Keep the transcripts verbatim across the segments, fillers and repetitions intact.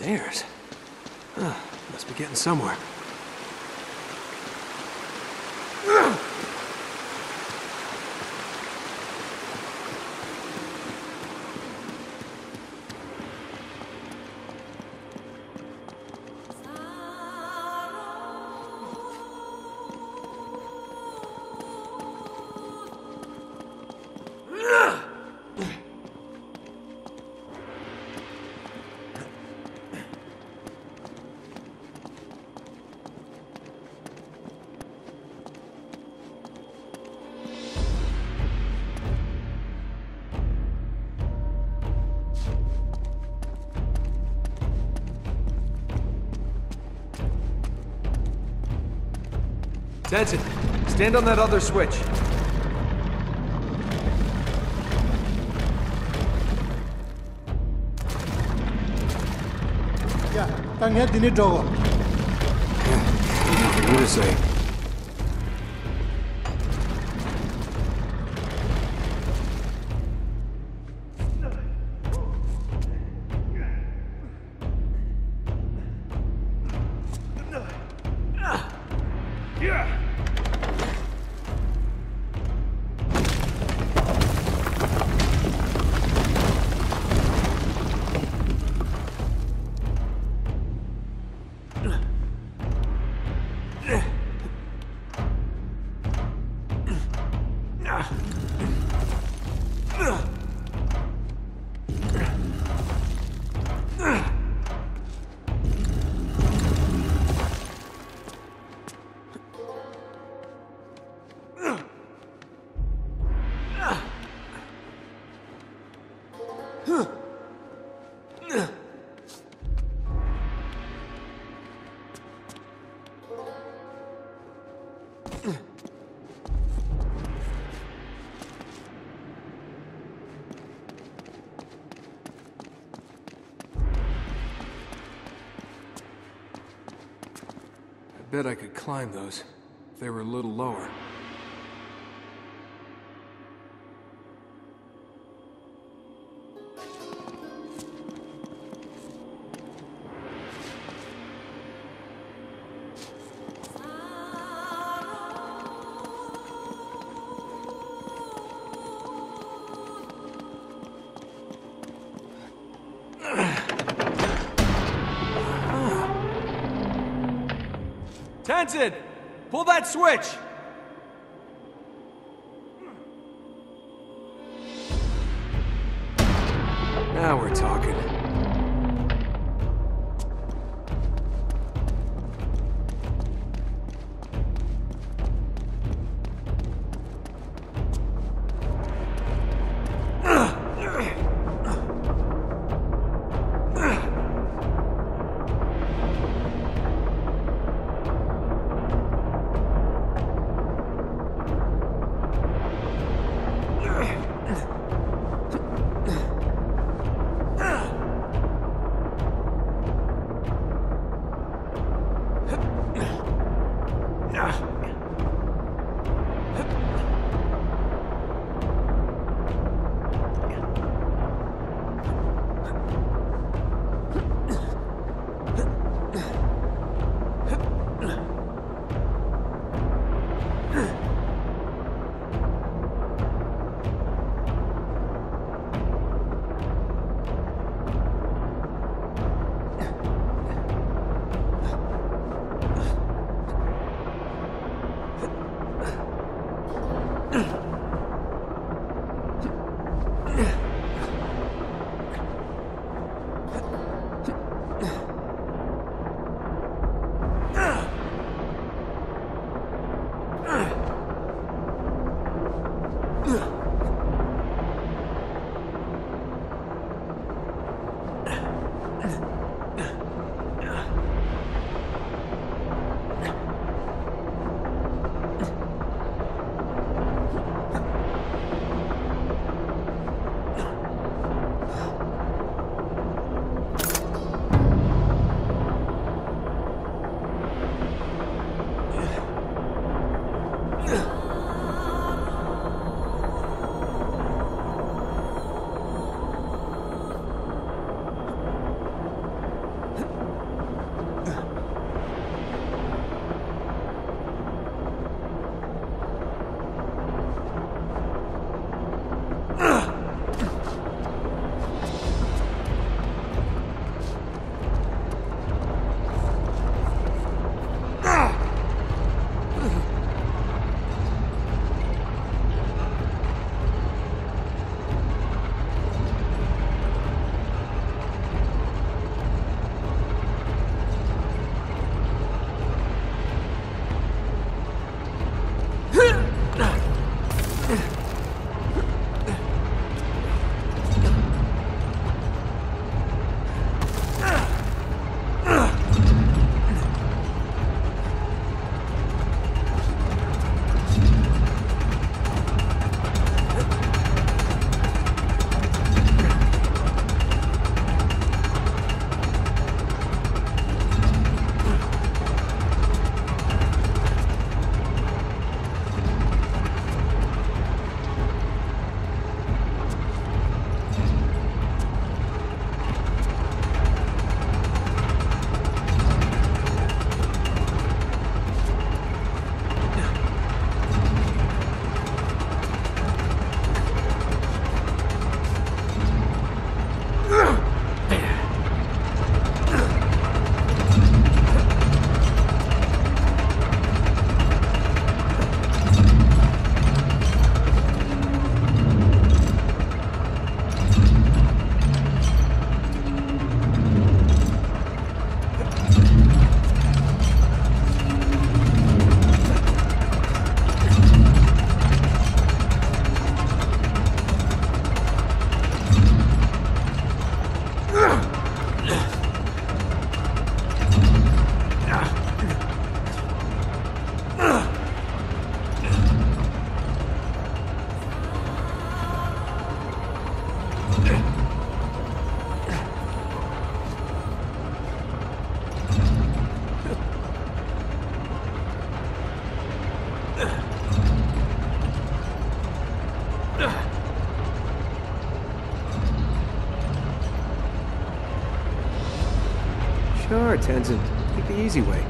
Stairs? Huh, must be getting somewhere. Tenzin, stand on that other switch. Yeah, tanya dini dogo. What do you say? I bet I could climb those, if they were a little lower. Tenzin! Pull that switch! Now we're talking. Sure, Tenzin. Take the easy way.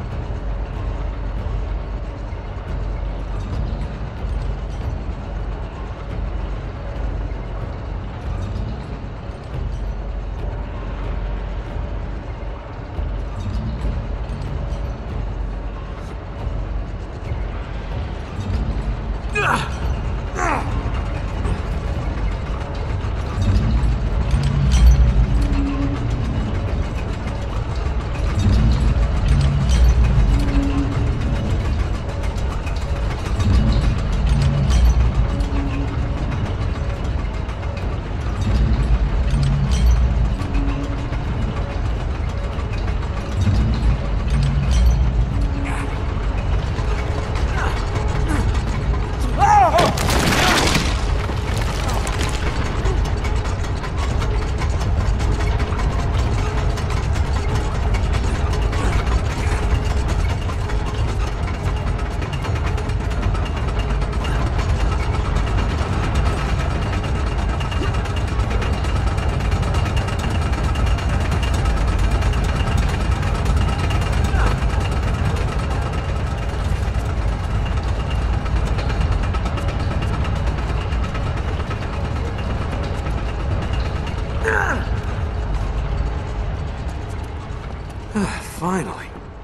Finally.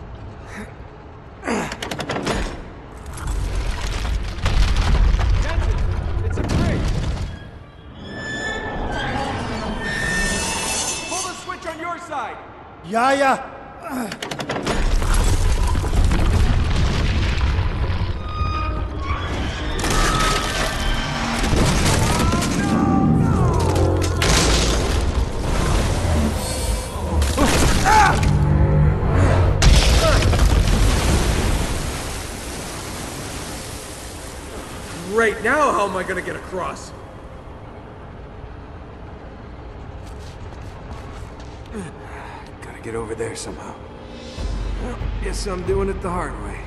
It's a break! Pull the switch on your side! Ja, ja. Right now, how am I gonna get across? Gotta get over there somehow. Well, guess I'm doing it the hard way.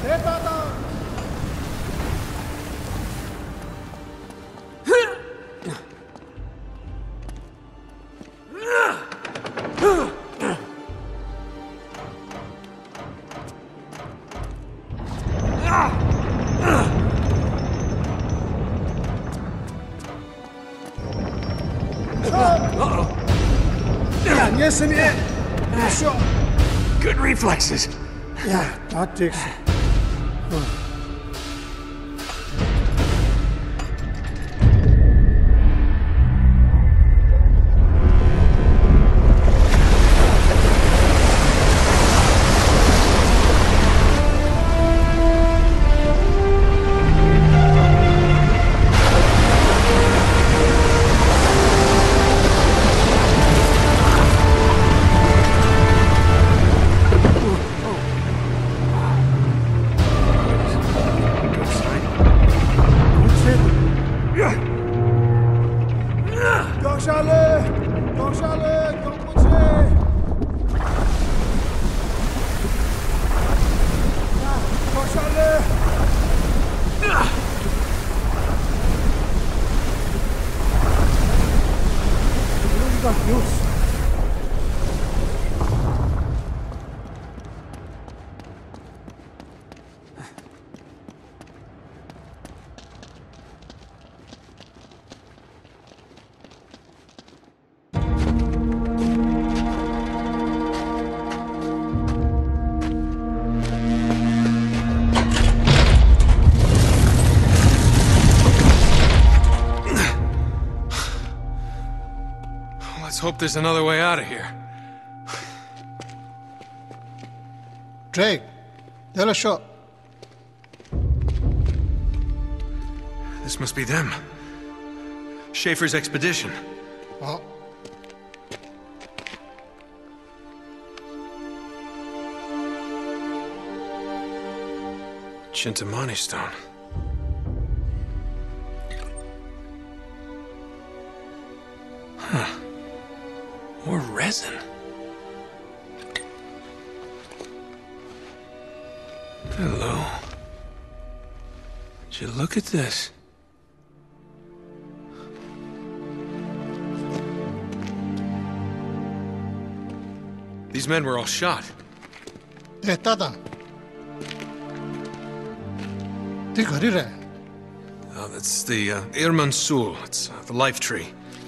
Yes, in here. Sure. Good reflexes. Yeah, that takes it. Let's hope there's another way out of here. Drake, they'll a shot. This must be them. Schaefer's expedition. Oh. Chintamani stone. Huh. More resin. Hello. Would you look at this? These men were all shot. Eh, Tata. Oh, that's the uh, Irmansul. It's uh, the life tree.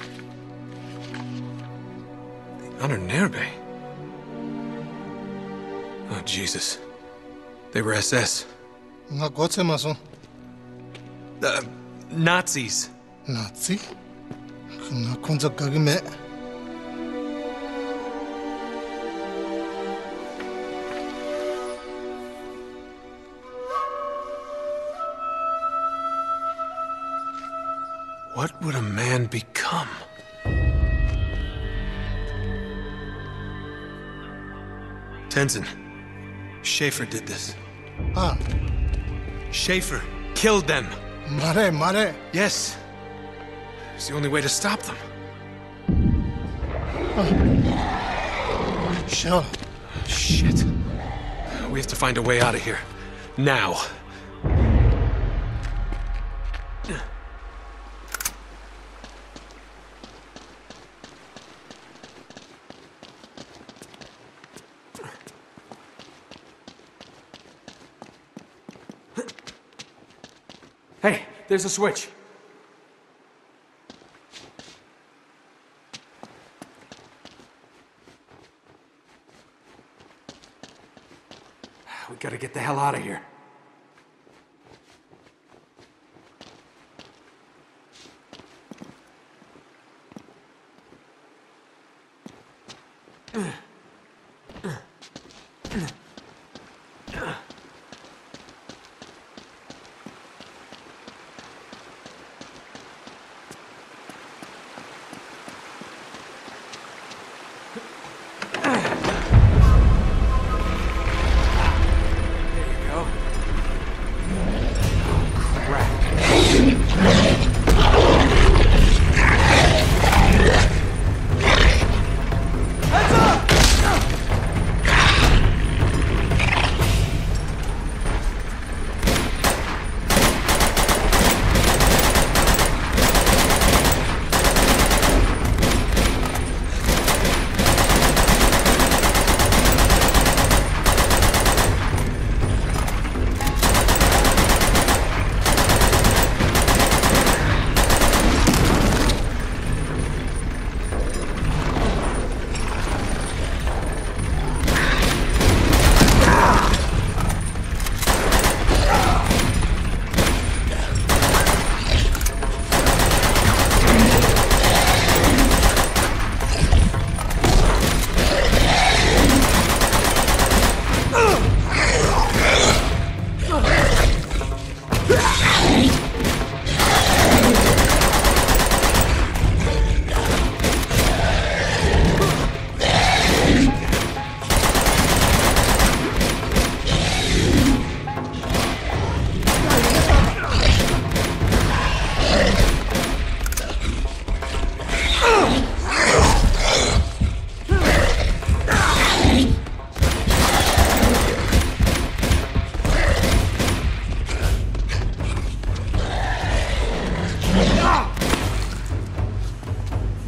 The Ahnenerbe. Oh, Jesus. They were S S. Nga gotse maso. Uh, Nazis. Nazi? Nga kunza kagime. What would a man become? Tenzin, Schaefer did this. Ah, Schaefer killed them. mare, mare. Yes. It's the only way to stop them. Sure. Shit. We have to find a way out of here. Now. Hey, there's a switch. We gotta get the hell out of here.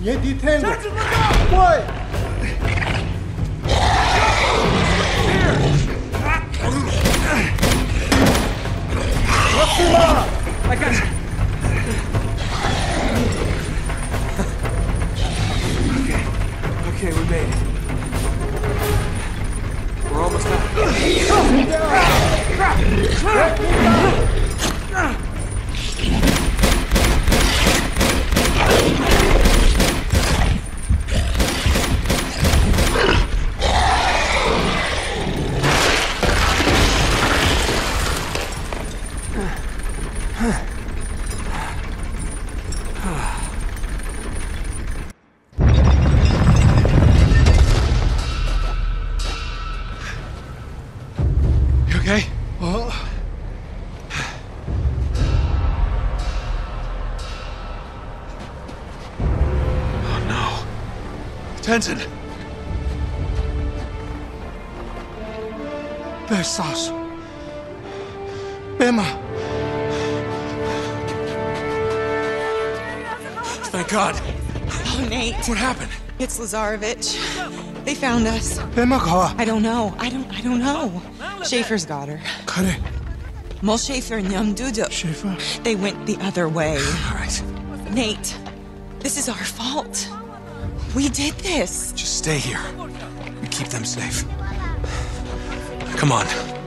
얘 디테인고. 뭐해? I got you. Okay. Okay, we made it. We're almost out. You okay? 어? Oh no. Tenzin! 배 쌌어. 빼마. Thank God. Oh, Nate. What happened? It's Lazarevich. They found us. 빼마 가. I don't know. I don't I don't know. Schaefer's got her. 가래. Mol Schaefer and Yum Dudu. 셰프. They went the other way. All right. Nate, this is our fault. We did this. Just stay here. And keep them safe. Come on.